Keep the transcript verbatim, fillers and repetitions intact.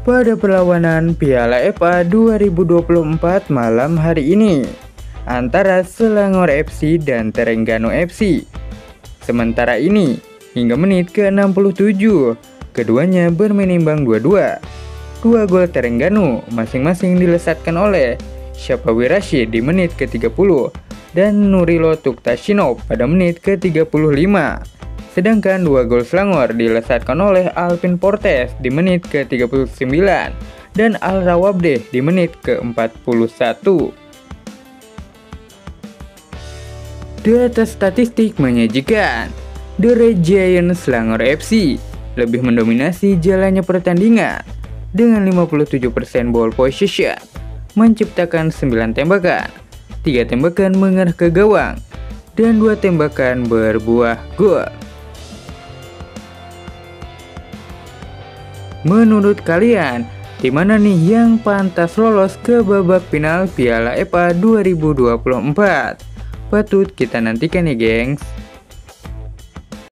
pada perlawanan Piala F A dua ribu dua puluh empat malam hari ini antara Selangor F C dan Terengganu F C. Sementara ini, hingga menit ke enam puluh tujuh, keduanya bermain imbang dua dua. Dua gol Terengganu masing-masing dilesatkan oleh Syafawi Rashid di menit ke tiga puluh dan Nurilo Tuktashino pada menit ke tiga puluh lima. Sedangkan dua gol Selangor dilesatkan oleh Alvin Portes di menit ke tiga puluh sembilan dan Al Rawabdeh di menit ke empat puluh satu. Data statistik menyajikan The Red Giants Selangor F C lebih mendominasi jalannya pertandingan dengan lima puluh tujuh persen ball possession, menciptakan sembilan tembakan, tiga tembakan mengarah ke gawang, dan dua tembakan berbuah gol. Menurut kalian, tim mana nih yang pantas lolos ke babak final Piala F A dua ribu dua puluh empat? Patut kita nantikan ya, gengs.